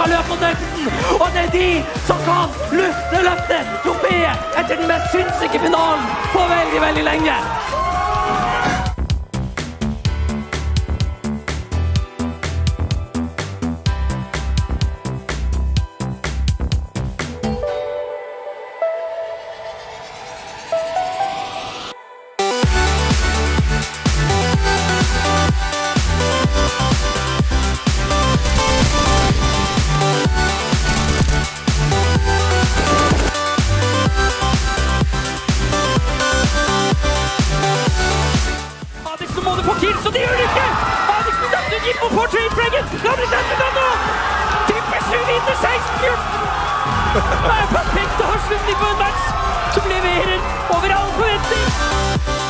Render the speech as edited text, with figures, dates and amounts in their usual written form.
skal løpe mot øyten, og det er de som kan løfte trofeet etter den mest sinnssyke finalen på veldig, veldig lenge. Nå må du få kill, så de gjør det ikke! Adix blir dømt ut, Jimbo får trade-flaggen! La bli dømt ut nå! Tippeslu vinner 16-14! Det er perfekt å ha slutning på en match som leverer over all forventning!